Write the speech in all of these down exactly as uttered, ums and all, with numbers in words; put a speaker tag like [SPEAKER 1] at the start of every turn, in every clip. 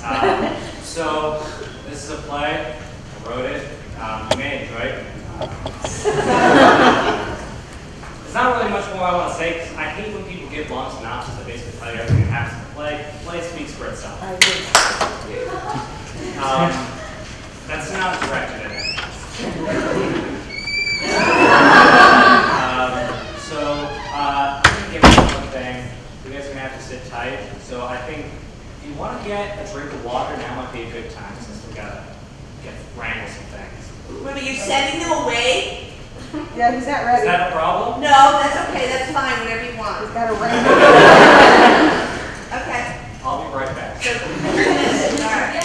[SPEAKER 1] Um, so, this is a play. I wrote it. Um, you may enjoy it. There's not really much more I want to say, because I hate when people give long synopses that basically tell you everything that happens in the play. The play speaks for itself.
[SPEAKER 2] I agree.
[SPEAKER 1] Um, that's not directed at it. um, so, uh, I'm going to give you one thing. You guys are going to have to sit tight. So I think if you want to get a drink of water, now might be a good time, since we've got to get wrangle some things.
[SPEAKER 3] Wait, are you sending them away?
[SPEAKER 2] Yeah, he's not ready.
[SPEAKER 1] Is that a problem?
[SPEAKER 3] No, that's okay. That's fine. Whatever you want.
[SPEAKER 2] He's got a ring.
[SPEAKER 3] Okay.
[SPEAKER 1] I'll be right back.
[SPEAKER 3] So, all right.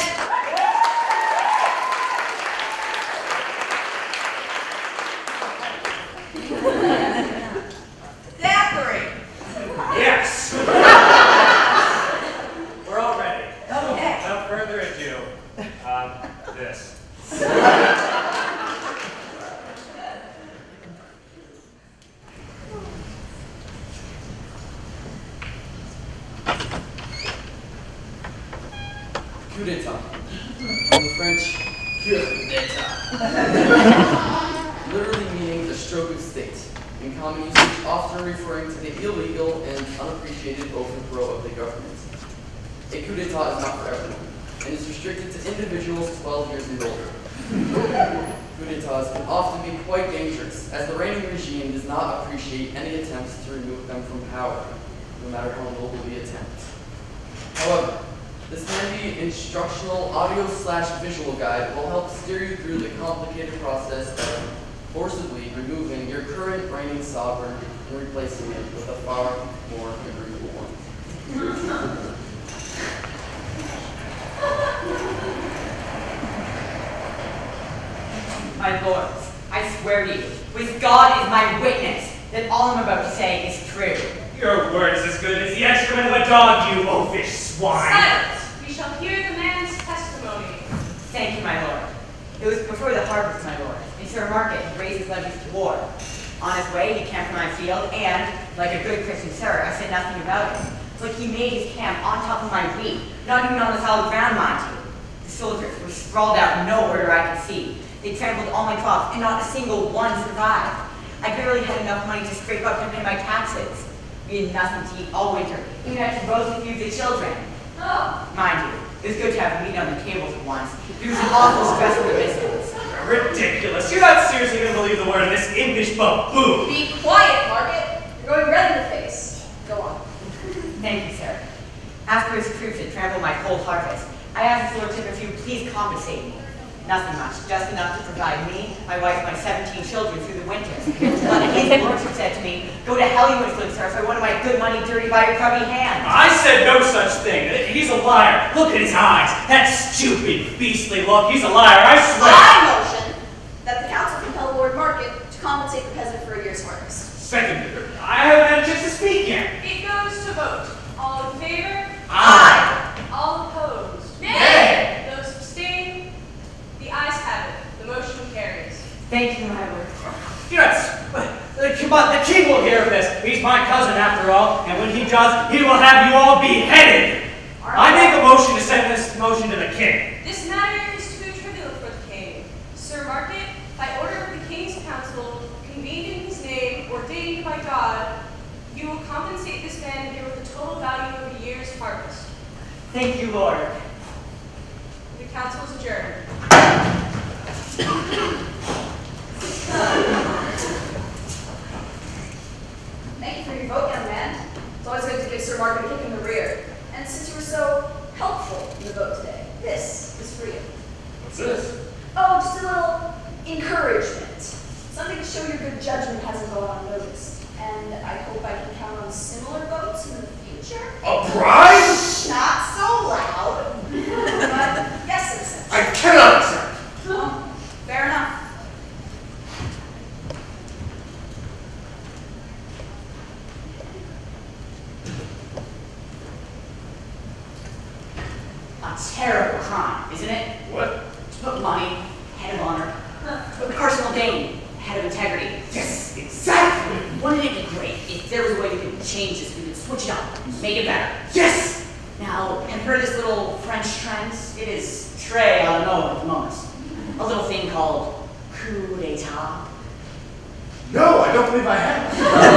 [SPEAKER 3] Zachary.
[SPEAKER 1] Yes! We're all ready.
[SPEAKER 3] Okay.
[SPEAKER 1] Without further ado, um, this.
[SPEAKER 4] Coup d'etat. From the French, coup d'etat. Literally meaning the stroke of state. In common usage, often referring to the illegal and unappreciated overthrow of the government. A coup d'etat is not for everyone, and is restricted to individuals twelve years and older. Coup d'etats can often be quite dangerous, as the reigning regime does not appreciate any attempts to remove them from power, no matter how noble the attempt. However, this handy instructional audio slash visual guide will help steer you through the complicated process of forcibly removing your current reigning sovereign and replacing it with a far more agreeable one.
[SPEAKER 5] My lords, I swear to you, with God is my witness, that all I'm about to say is true.
[SPEAKER 1] Your word is as good as the excrement of a dog, you oafish swine!
[SPEAKER 6] Silence! We shall hear the man's testimony.
[SPEAKER 5] Thank you, my lord. It was before the harvest, my lord, and Sir Market had raised his levies to war. On his way, he camped on my field, and, like a good Christian sir, I said nothing about it. But he made his camp on top of my wheat, not even on the solid ground, mind you. The soldiers were sprawled out nowhere where I could see. They trampled all my crops, and not a single one survived. I barely had enough money to scrape up to pay my taxes. We had nothing to eat all winter, even had to roast and feed the children. Oh, mind you, it was good to have meat on the tables at once. There was an awful stress for the business.
[SPEAKER 1] Ridiculous! You're not seriously going to believe the word of this impish buffoon!
[SPEAKER 6] Be quiet, Market. You're going red in the face. Go on.
[SPEAKER 5] Thank you, sir. After his troops had trampled my whole harvest, I asked his lordship if he would please compensate me. Nothing much, just enough to provide me, my wife, my seventeen children through the winter. But his lordship said to me, "Go to hell, you influencer, sir, if I wanted my good money dirty by your grubby hands."
[SPEAKER 1] I said no such thing. He's a liar. Look at his eyes. That stupid, beastly look. He's a liar, I swear.
[SPEAKER 6] I motion that the council compel Lord Market to compensate the peasant for a year's harvest.
[SPEAKER 1] Second, I haven't had a chance to speak yet.
[SPEAKER 6] It goes to vote. All in favor?
[SPEAKER 1] Aye.
[SPEAKER 6] All opposed?
[SPEAKER 1] Nay.
[SPEAKER 6] Those abstain? The ayes have it. The motion carries.
[SPEAKER 5] Thank you, my lord.
[SPEAKER 1] Yes. Come on, the king will hear of this. He's my cousin after all, and when he does, he will have you all beheaded. I make a motion to send this motion to the king.
[SPEAKER 6] This matter is too trivial for the king. Sir Market, by order of the king's council, convened in his name, ordained by God, you will compensate this man here with the total value of a year's harvest.
[SPEAKER 5] Thank you, Lord.
[SPEAKER 6] The council is adjourned. Thank you for your vote, young man. It's always good to give Sir Market a kick in the rear. And since you were so helpful in the vote today, this is for you.
[SPEAKER 1] What's this?
[SPEAKER 6] Oh, just a little encouragement. Something to show your good judgment hasn't gone unnoticed. And I hope I can count on similar votes in the future.
[SPEAKER 1] A prize?
[SPEAKER 6] Not so loud. But yes, citizens.
[SPEAKER 1] I cannot accept.
[SPEAKER 6] Well, fair enough.
[SPEAKER 5] A terrible crime, isn't it?
[SPEAKER 1] What?
[SPEAKER 5] To put money ahead of honor, to put personal gain ahead of integrity.
[SPEAKER 1] Yes, exactly.
[SPEAKER 5] Wouldn't it be great if there was a way we could change this, we could switch it up and make it better?
[SPEAKER 1] Yes!
[SPEAKER 5] Now, have you heard of this little French trend? It is très à la mode at the moment. A little thing called coup d'etat.
[SPEAKER 7] No, I don't believe I have.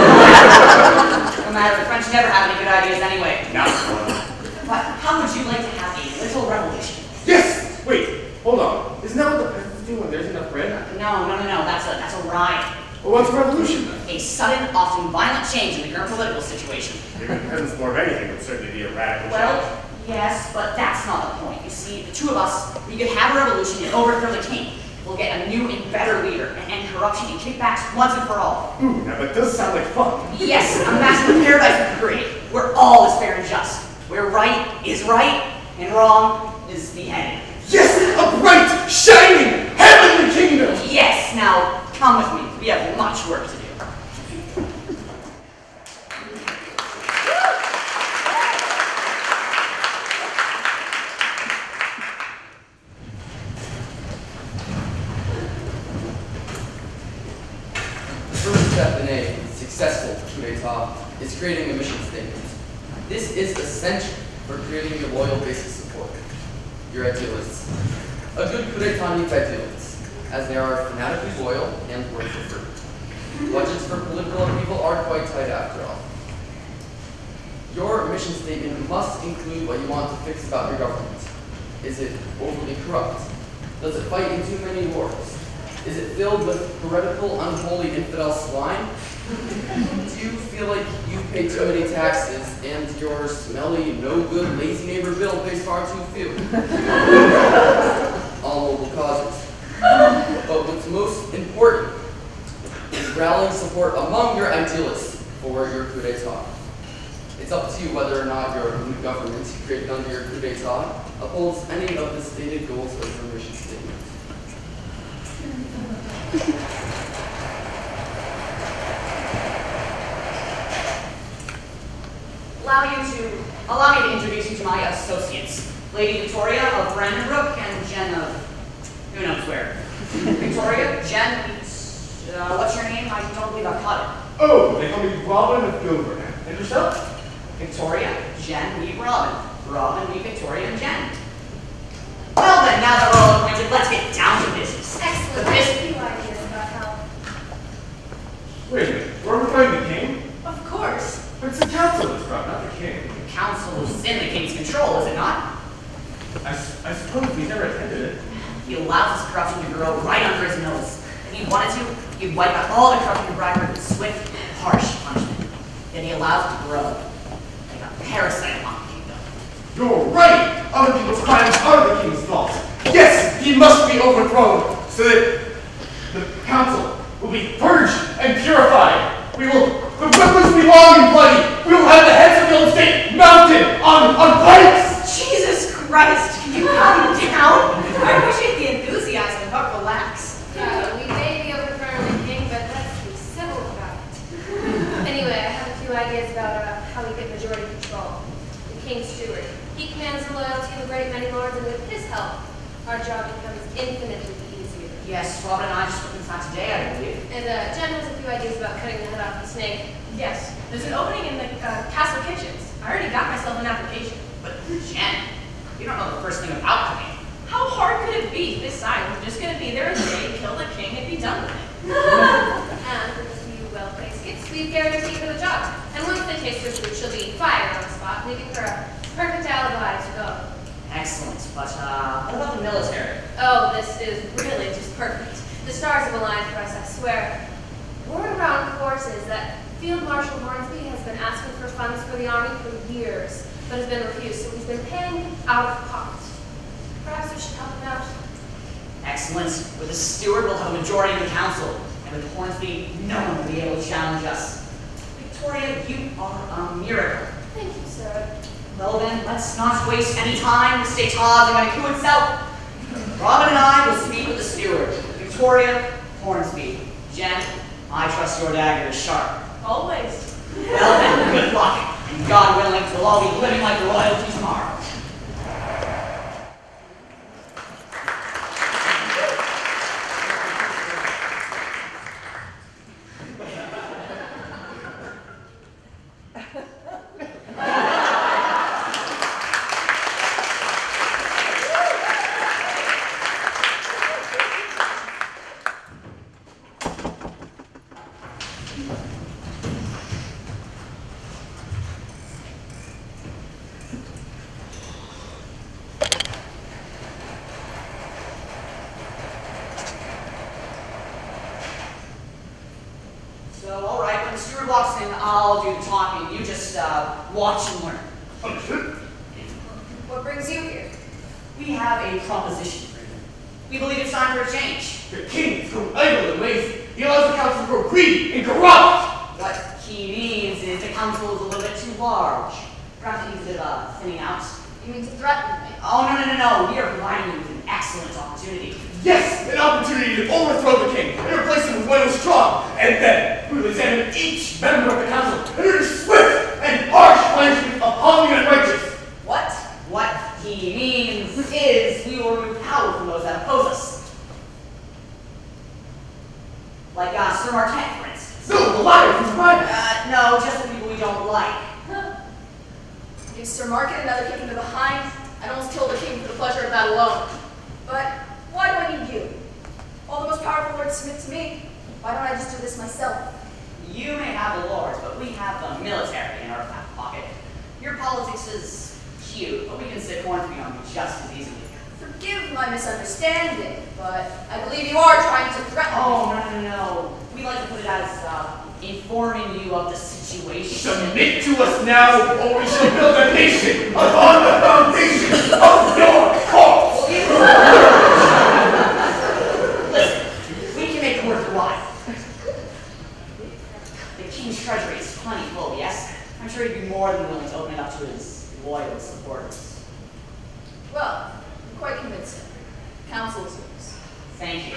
[SPEAKER 5] No matter, the French never have any good ideas anyway.
[SPEAKER 1] Not one.
[SPEAKER 5] But how would you like to have a little revolution?
[SPEAKER 7] Yes! Wait, hold on. Isn't that what the peasants do when there's enough bread?
[SPEAKER 5] No, no, no, no, that's a, that's a rhyme.
[SPEAKER 7] Well, what's a revolution then?
[SPEAKER 5] A sudden, often violent change in the current political situation.
[SPEAKER 1] Giving peasants more of anything would certainly be a radical change.
[SPEAKER 5] Well, yes, but that's not the point. You see, the two of us, we could have a revolution and overthrow the king. We'll get a new and better leader and end corruption and kickbacks once and for all.
[SPEAKER 7] Ooh, now that does sound like fun.
[SPEAKER 5] Yes, imagine the paradise we could create, where all is fair and just, where right is right and wrong is beheaded.
[SPEAKER 7] Yes! A bright, shining, heavenly kingdom!
[SPEAKER 5] Yes, now come with me. We have much work to do.
[SPEAKER 4] First step in a successful coup d'etat is creating a mission statement. This is essential for creating a loyal base of support. Your idealists. A good coup d'etat needs idealists, as they are fanatically loyal and work for free. Budgets for political upheaval are quite tight after all. Your mission statement must include what you want to fix about your government. Is it overly corrupt? Does it fight in too many wars? Is it filled with heretical, unholy, infidel swine? Do you feel like you pay too many taxes and your smelly, no-good, lazy neighbor Bill pays far too few? All noble causes. But what's most important is rallying support among your idealists for your coup d'etat. It's up to you whether or not your new government, created under your coup d'etat, upholds any of the stated goals of your mission statement.
[SPEAKER 5] Allow you to allow me to introduce you to my associates, Lady Victoria of Brandonbrook and Jen of who knows where. Victoria, Jen, uh, what's your name? I don't believe I've caught it.
[SPEAKER 7] Oh, they call me Robin of Dover. And yourself?
[SPEAKER 5] Victoria, Jen, meet Robin. Robin, meet Victoria and Jen. Well then, now that we're all acquainted, let's get down to business.
[SPEAKER 6] Excellent.
[SPEAKER 5] The
[SPEAKER 6] I have
[SPEAKER 5] business.
[SPEAKER 6] a few ideas about how.
[SPEAKER 7] Wait a minute, were we fighting the king?
[SPEAKER 5] Of course.
[SPEAKER 7] But it's the council that's brought, not the king.
[SPEAKER 5] The council is in the king's control, is it not?
[SPEAKER 7] I, s I suppose we never attended it.
[SPEAKER 5] He allows his corruption to grow right under his nose. If he wanted to, he'd wipe out all the corruption and bribery with swift, harsh punishment. Then he allows it to grow like a parasite upon the kingdom.
[SPEAKER 7] You're right! Other people's crimes are the king's fault. Yes, he must be overthrown so that the council will be purged and purified. We will, the weapons be long and bloody. We will have the heads of the old state mounted on, on pikes.
[SPEAKER 5] Jesus Christ, can you calm down? I appreciate the enthusiasm, but relax.
[SPEAKER 6] Yeah, we may be overthrowing the king, but let's be civil about it. Anyway, I have a few ideas about uh, how we get majority control. The king's steward. He commands the loyalty of a great many lords, and with his help, our job becomes infinitely easier.
[SPEAKER 5] Yes, Robin and I just looked inside today, I believe.
[SPEAKER 6] And uh, Jen has a few ideas about cutting the head off the snake.
[SPEAKER 8] Yes, there's an opening in the uh, castle kitchens. I already got myself an application.
[SPEAKER 5] But Jen, you don't know the first thing about cooking.
[SPEAKER 8] How hard could it be? This side was just going to be there a day, kill the king, and be done with it.
[SPEAKER 6] And with a few well-placed gifts, we've guaranteed her the job. And once they taste her food, she'll be fired on the spot, leaving her a perfect alibi to go.
[SPEAKER 5] Excellent, but uh, what about the military?
[SPEAKER 6] Oh, this is really just perfect. The stars have aligned for us, I swear. Word around forces that Field Marshal Hornsby has been asking for funds for the army for years, but has been refused, so he's been paying out of pocket. Perhaps we should help him out.
[SPEAKER 5] Excellent. With the steward, we'll have a majority in the council. And with Hornsby, no one will be able to challenge us. Victoria, you are a miracle.
[SPEAKER 6] Thank you, sir.
[SPEAKER 5] Well then, let's not waste any time. The state laws are going to coup itself. Robin and I will speak with the steward. Victoria, Hornsby. Jen, I trust your dagger is sharp.
[SPEAKER 8] Always.
[SPEAKER 5] Well then, good luck. And God willing, we'll all be living like royalty tomorrow. and I'll do the talking. You just uh, watch and learn.
[SPEAKER 7] Understood.
[SPEAKER 6] What brings you here?
[SPEAKER 5] We have a proposition for you. We believe it's time for a change.
[SPEAKER 7] The king is grown idle and lazy. He allows the council to grow greedy and corrupt.
[SPEAKER 5] What he means is the council is a little bit too large. Perhaps it needs a bit of a thinning out.
[SPEAKER 6] You mean to threaten me?
[SPEAKER 5] Oh, no, no, no, no. We are providing you with an excellent opportunity.
[SPEAKER 7] Yes, an opportunity to overthrow the king and replace him with one who's strong. And then we will examine each member of the council and urge swift and harsh punishment upon the unrighteous.
[SPEAKER 5] What? What he means is we will remove power from those that oppose us. Like uh, Sir Marquette, for instance.
[SPEAKER 7] No, the liar who's right.
[SPEAKER 5] Uh, no, just the people we don't like.
[SPEAKER 6] Give Sir Market another kick in the behind. I'd almost kill the king for the pleasure of that alone. But why do I need you? All the most powerful lords submit to me. Why don't I just do this myself?
[SPEAKER 5] You may have the lords, but we have the military in our back pocket. Your politics is cute, but we can sit corn for you on you just as easily.
[SPEAKER 6] Forgive my misunderstanding, but I believe you are trying to threaten
[SPEAKER 5] Oh,
[SPEAKER 6] me.
[SPEAKER 5] no, no, no. We like to put it as uh, informing you of the situation.
[SPEAKER 7] Submit to us now, or we shall build a nation upon the foundation of your cause.
[SPEAKER 5] Listen, we can make it worth your while. The king's treasury is plenty full, yes? I'm sure he'd be more than willing to open it up to his loyal supporters.
[SPEAKER 6] Well, I'm quite convincing. Council is yours.
[SPEAKER 5] Thank you.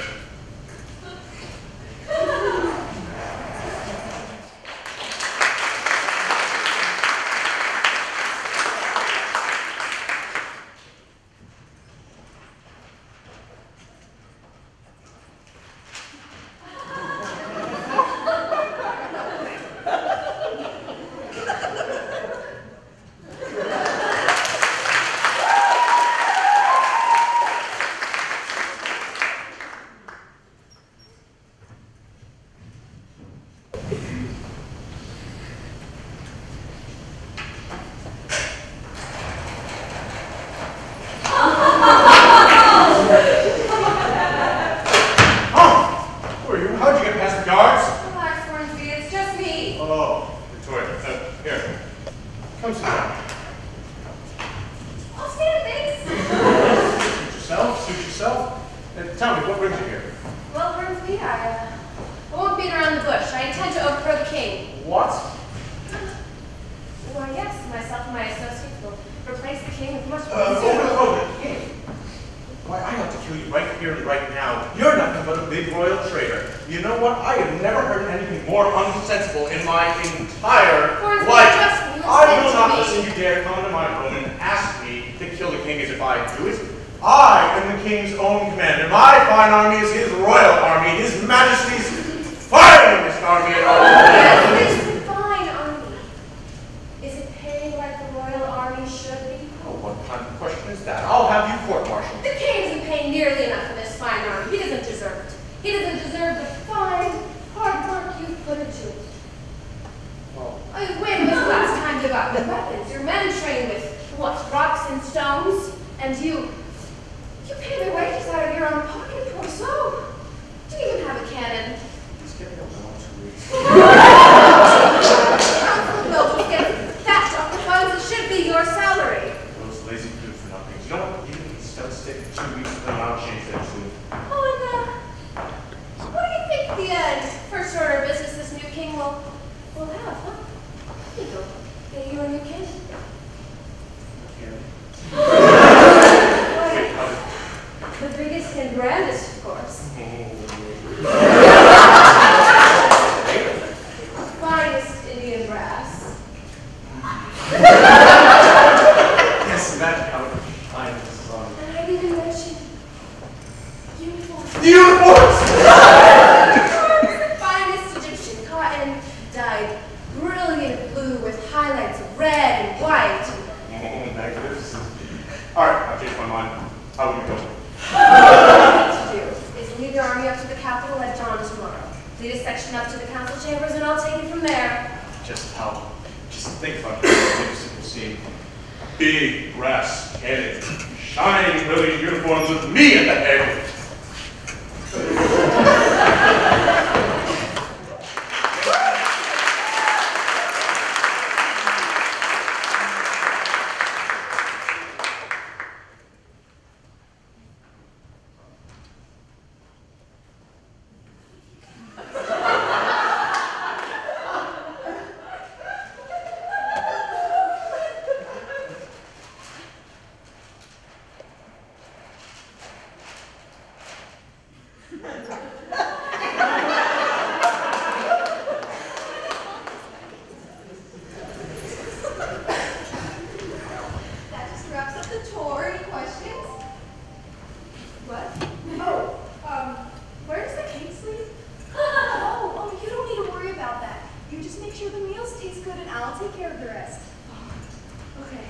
[SPEAKER 6] That just wraps up the tour. Any questions? What? Oh, um, where does the king sleep? Oh, oh, you don't need to worry about that. You just make sure the meals taste good and I'll take care of the rest. Okay.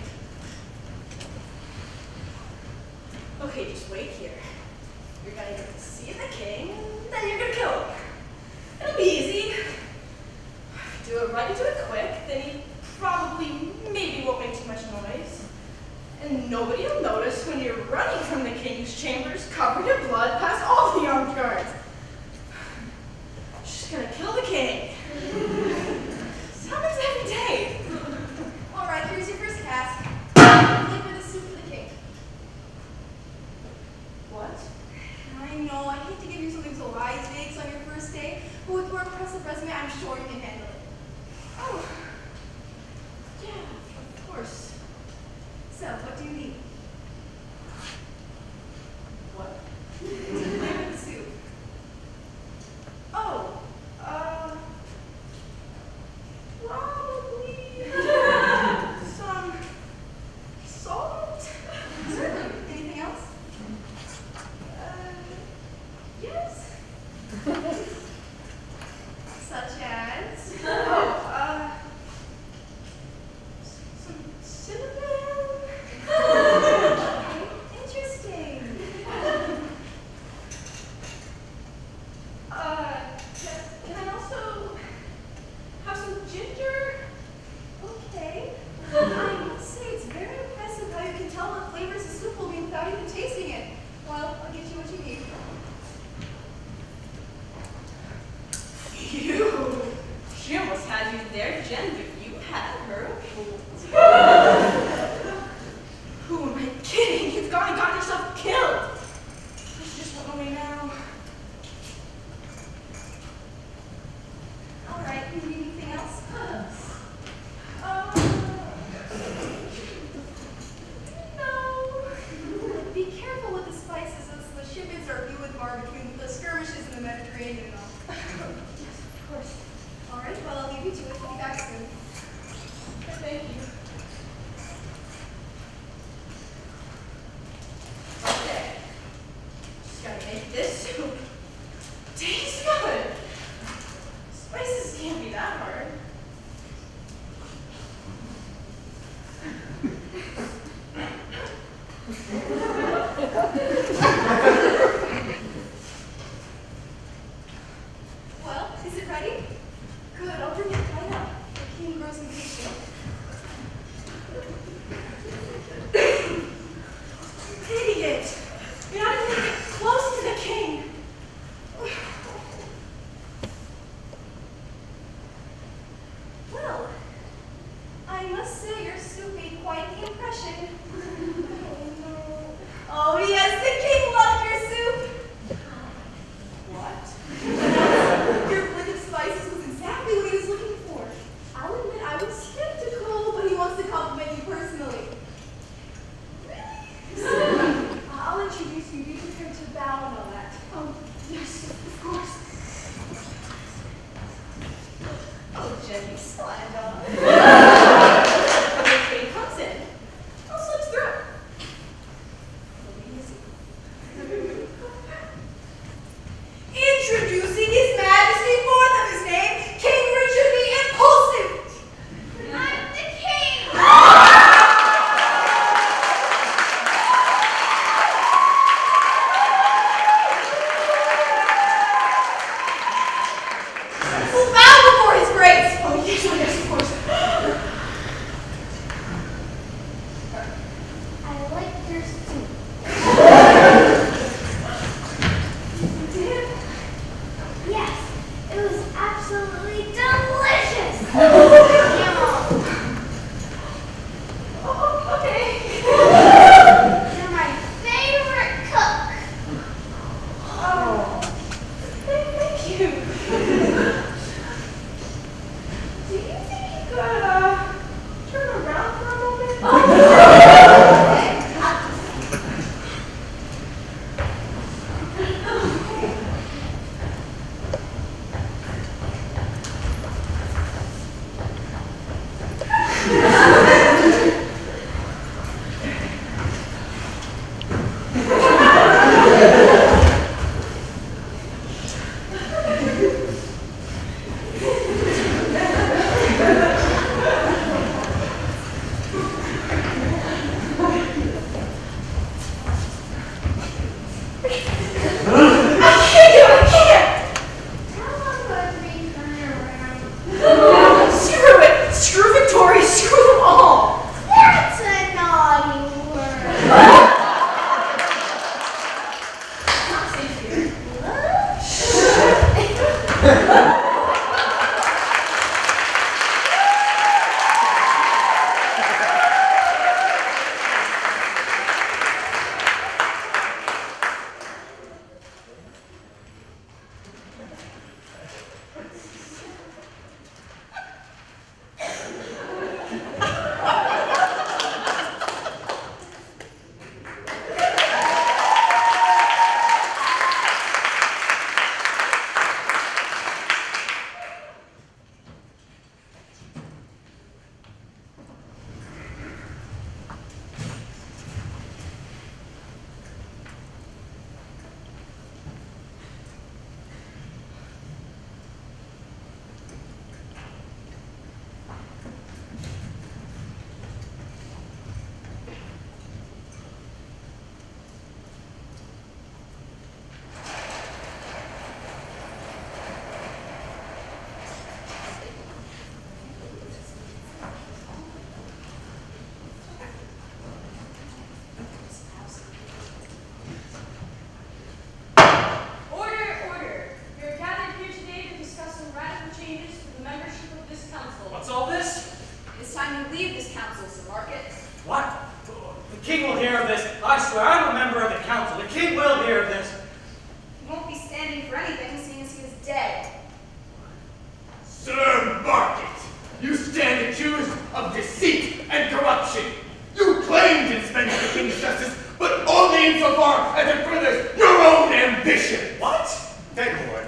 [SPEAKER 6] Okay, just wait here. You're gonna get to see the king, and then you're gonna kill him. It'll be easy. Do it right, do it quick, then he probably, maybe won't make too much noise. And nobody will notice when you're running from the king's chambers covered in blood past all the armed guards. Just gonna kill the king. This happens every day. All right, here's your first task. Flavor the soup for the king. What? I know, I hate to give you something so high-stakes on your first day, but with your impressive resume, I'm sure you can handle it. Oh, yeah, of course. So, what do you need? What? To flavor the soup. Oh, uh, probably some salt? Certainly. Anything else? Uh, yes. Such as? Oh, uh, some cinnamon? Okay, interesting. Uh, can, can I also have some ginger? Okay. I must say it's very impressive how you can tell what flavors the soup will be without even tasting it. Well, I'll get you what you need.
[SPEAKER 8] Phew. She almost had you there, Jen, but you had her.
[SPEAKER 6] Who am I kidding? You've gone and gotten yourself killed. Let's just run away now. All right, you need anything else? Uh, no. Be careful with the spices as the shipments are few and far between the skirmishes in the Mediterranean and all. Yes, of course. All right, well, I'll leave you to it. We'll be back soon. Thank you.
[SPEAKER 8] Okay. Just gotta make this soup taste good. Spices can't be that hard.
[SPEAKER 6] Well, is it ready? Good, I'll bring it right up. The king grows impatient. Idiot! You're not even gonna get close to the king! Well, I must say your soup made quite the impression. Oh no. Oh yes, the king loved your soup! What? Your blend of spices was exactly what he was looking for. I'll admit I was skeptical, but he wants to compliment you personally. Really? I'll introduce you to
[SPEAKER 9] a member of the council. The king will hear of this.
[SPEAKER 8] He won't be standing for anything, seeing as he is dead.
[SPEAKER 7] Sir Market, you stand accused of deceit and corruption. You claim to dispense the king's justice, but only insofar as it furthers your own ambition.
[SPEAKER 9] What? Dead Lord.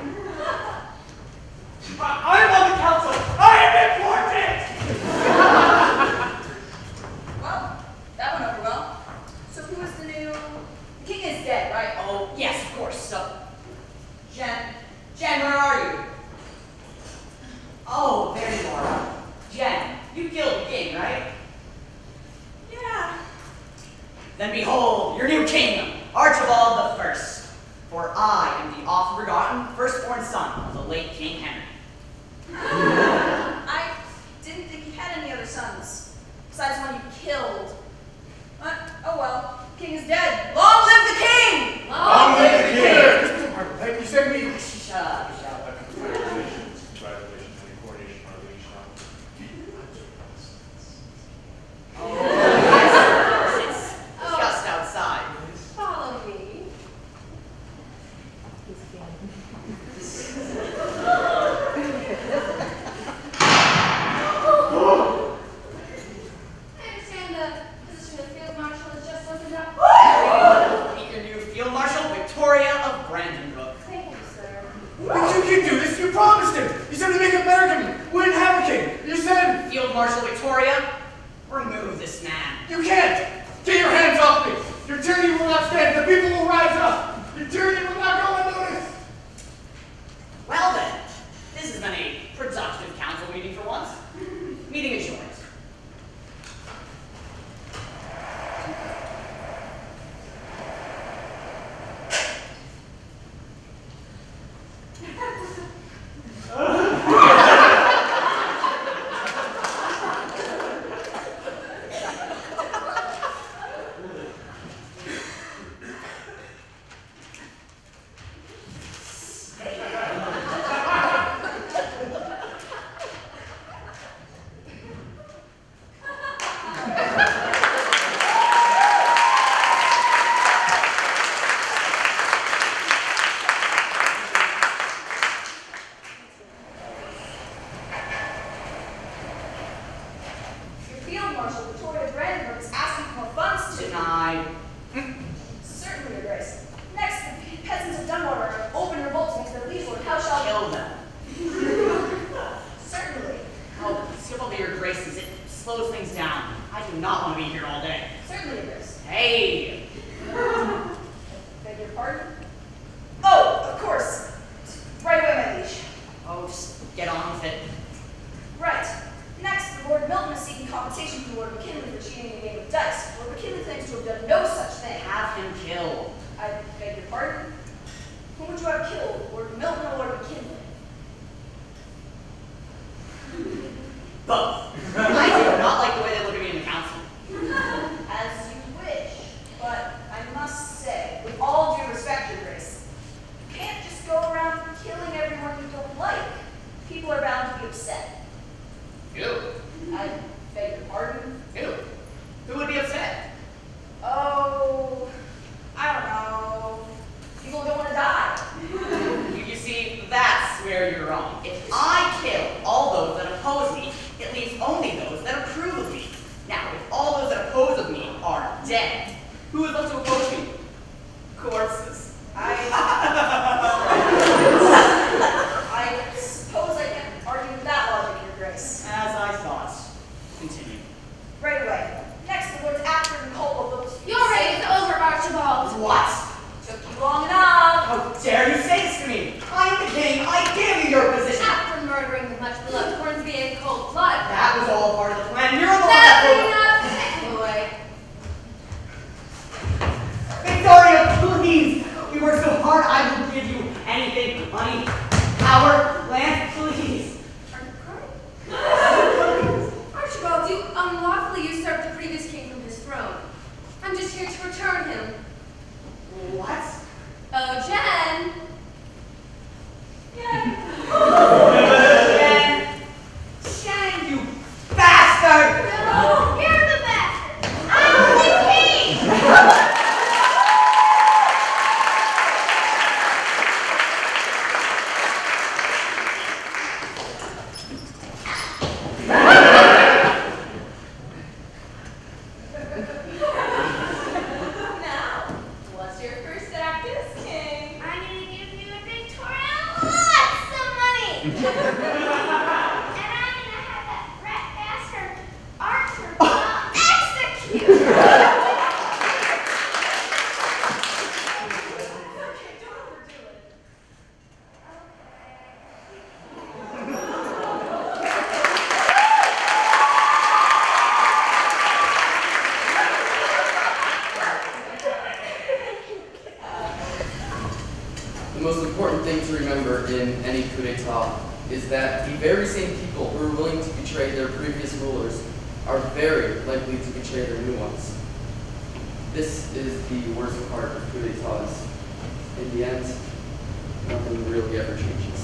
[SPEAKER 9] I am on the council. I am important.
[SPEAKER 8] Well, that went over well. So who is the new... The king is dead, right?
[SPEAKER 5] Oh, yes, of course. So, Jen, Jen, where are you? Oh, there you are. Jen, you killed the king, right?
[SPEAKER 8] Yeah.
[SPEAKER 5] Then behold, your new kingdom, Archibald the First. For I am the oft-forgotten firstborn son of the late King Henry.
[SPEAKER 8] I didn't think he had any other sons, besides one you killed. But, oh well, the king is dead. Long live the king!
[SPEAKER 7] Long live the king! Have you sent me?
[SPEAKER 5] Shut up, shut up.
[SPEAKER 1] Congratulations, congratulations on your coronation, our liege.
[SPEAKER 5] Oh, yes, it's just outside.
[SPEAKER 6] Follow me. I understand the position of Field Marshal has just opened up.
[SPEAKER 5] Meet your new Field Marshal, Victoria of Brandenburg.
[SPEAKER 6] Thank you, sir.
[SPEAKER 7] But you can do this. You promised him. You said to make American. We didn't have a king. You said
[SPEAKER 5] Field Marshal Victoria, remove this man.
[SPEAKER 7] you can't. Get your hands off me. Your tyranny will not stand. The people will rise up. Your tyranny will not go unnoticed.
[SPEAKER 5] Well then, this has been a productive council meeting for once. Meeting is yours.
[SPEAKER 8] Your field marshal, Victoria Brandenburg, is asking for more funds to...
[SPEAKER 5] Denied.
[SPEAKER 8] Certainly, Your Grace. Next, the peasants of Dunwater are open revolt against their liege lord. How shall...
[SPEAKER 5] Kill them.
[SPEAKER 8] Certainly.
[SPEAKER 5] Oh, skip over your graces. It slows things down. I do not want to be here all day.
[SPEAKER 8] Certainly, Your Grace.
[SPEAKER 5] Hey!
[SPEAKER 8] Beg your pardon? Oh, of course. Right away, my liege.
[SPEAKER 5] Oh, just get on with it.
[SPEAKER 8] Right. Next, the Lord Milton is seeking compensation from Lord McKinley for cheating in a game of dice. Lord McKinley claims to have done no such thing.
[SPEAKER 5] Have him killed.
[SPEAKER 8] I beg your pardon? Whom would you have killed, Lord Milton or Lord McKinley?
[SPEAKER 5] Both. I do not like the way they look at me in the council.
[SPEAKER 8] As you wish. But I must say, with all due respect, Your Grace, you can't just go around killing everyone you don't like. People are bound to be upset.
[SPEAKER 5] Who?
[SPEAKER 8] I beg your pardon?
[SPEAKER 5] Who? Who would be upset?
[SPEAKER 8] Oh, I don't know. People don't want to die.
[SPEAKER 5] You, you see, that's where you're wrong. If I kill all those that oppose me, it leaves only those that approve of me. Now, if all those that oppose of me are dead, who is left to oppose me? Corpses.
[SPEAKER 8] I, I suppose I can argue with that logic, Your Grace.
[SPEAKER 5] As I thought. Continue.
[SPEAKER 8] Right away. Next, the Lords Acford and Caldwell both
[SPEAKER 6] Your reign is over, Archibald.
[SPEAKER 5] What?
[SPEAKER 8] took you long enough.
[SPEAKER 5] How dare you say this to me? I am the king. I give you your position.
[SPEAKER 6] After murdering the much beloved Hornsby in cold blood.
[SPEAKER 5] That was all part of the plan. You're the one
[SPEAKER 6] That's
[SPEAKER 5] that
[SPEAKER 6] enough, boy.
[SPEAKER 5] Victoria, please! You work so hard, I will give you anything. Money, power, land, please.
[SPEAKER 6] Are you crying? Archibald, you unlawfully usurped the previous king from his throne. I'm just here to return him.
[SPEAKER 5] What?
[SPEAKER 6] Oh, Jen.
[SPEAKER 5] Jen! Jen, you bastard!
[SPEAKER 6] No, you're the bastard. I'm the king.
[SPEAKER 4] The most important thing to remember in any coup d'etat is that the very same people who are willing to betray their previous rulers are very likely to betray their new ones. This is the worst part of coup d'etats. In the end, nothing really ever changes.